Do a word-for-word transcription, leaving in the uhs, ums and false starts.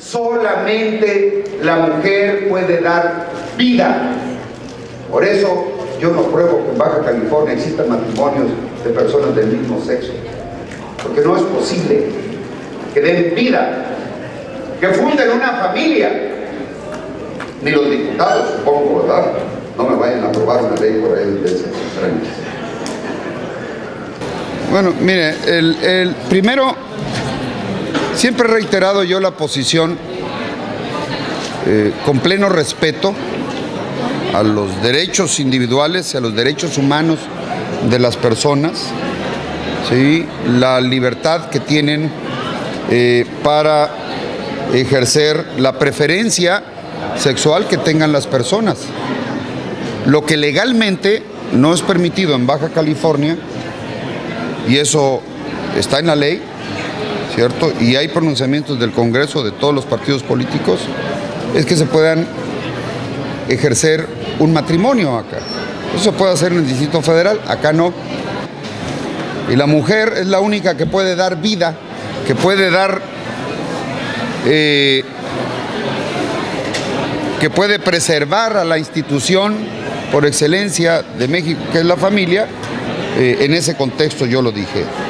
Solamente la mujer puede dar vida. Por eso yo no pruebo que en Baja California existan matrimonios de personas del mismo sexo, porque no es posible que den vida, que funden una familia. Ni los diputados, supongo, ¿verdad? No me vayan a aprobar una ley por ahí de esas extrañas. Bueno, mire, el, el primero, siempre he reiterado yo la posición eh, con pleno respeto a los derechos individuales y a los derechos humanos de las personas, ¿sí? La libertad que tienen eh, para ejercer la preferencia sexual que tengan las personas. Lo que legalmente no es permitido en Baja California, y eso está en la ley, ¿cierto? Y hay pronunciamientos del Congreso de todos los partidos políticos, es que se puedan ejercer un matrimonio acá. Eso se puede hacer en el Distrito Federal, acá no. Y la mujer es la única que puede dar vida, que puede dar, eh, que puede preservar a la institución por excelencia de México, que es la familia. Eh, en ese contexto yo lo dije.